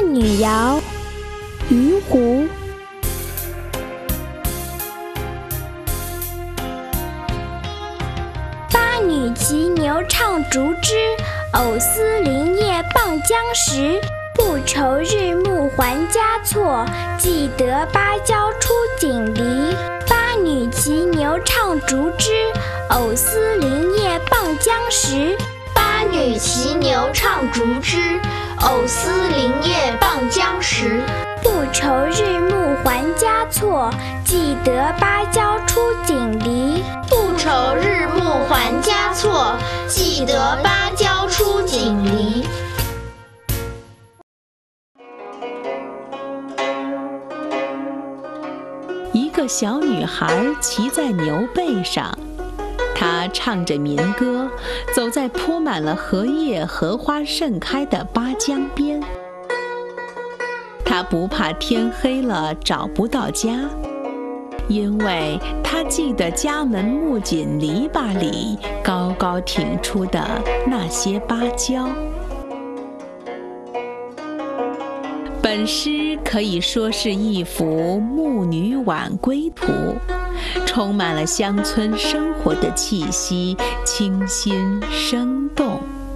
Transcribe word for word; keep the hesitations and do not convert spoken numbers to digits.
女谣》渔湖。八女骑牛唱竹枝，藕丝林叶傍江时。不愁日暮还家错，记得芭蕉出锦梨。八女骑牛唱竹枝，藕丝林叶傍江时。 八女骑牛唱竹枝，藕丝林叶傍江时。 不愁日暮还家错，记得芭蕉出锦梨。 不愁日暮还家错，记得芭蕉出锦梨。 一个小女孩骑在牛背上，她唱着民歌，走在铺满了荷叶、荷花盛开的巴江边。她不怕天黑了找不到家，因为她记得家门木槿篱笆里高高挺出的那些芭蕉。本诗可以说是一幅《牧女晚归图》，充满了乡村生活的气息，清新生动。